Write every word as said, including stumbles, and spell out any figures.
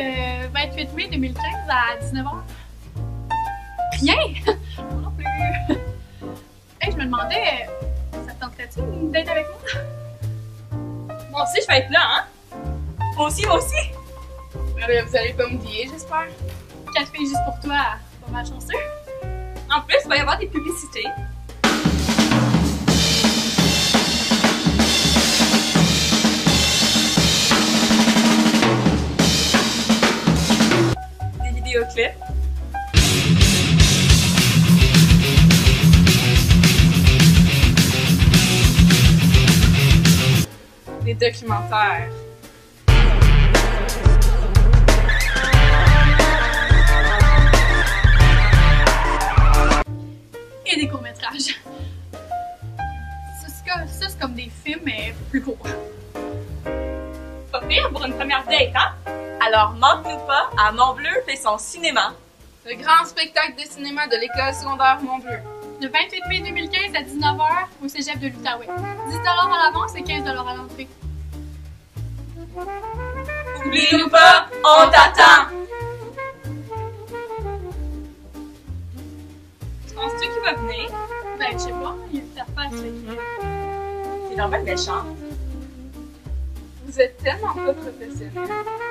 le vingt-huit mai deux mille quinze à dix-neuf heures? Rien? Moi non plus. Hey, je me demandais, ça te tenterait-tu d'être avec moi? Moi aussi, je vais être là, hein? Moi aussi, moi aussi! Ben, vous allez pas m'oublier, j'espère. Café juste pour toi, pas mal chanceux. En plus, il va y avoir des publicités. Des vidéoclips. Des documentaires. Et des courts-métrages. Ça, c'est comme, ça, c'est comme des films, mais plus courts. Pas pire pour une première date, hein? Alors, manque-nous pas à Montbleu fait son cinéma. Le grand spectacle de cinéma de l'école secondaire Montbleu. Le vingt-huit mai deux mille quinze à dix-neuf heures au cégep de l'Outaouais. dix dollars à l'avance et quinze dollars à l'entrée. Oublie-nous pas, on t'attend! Penses-tu qu'il va venir? Ben, je sais pas, il y a une interface. C'est normal méchant. Vous êtes tellement pas professionnels.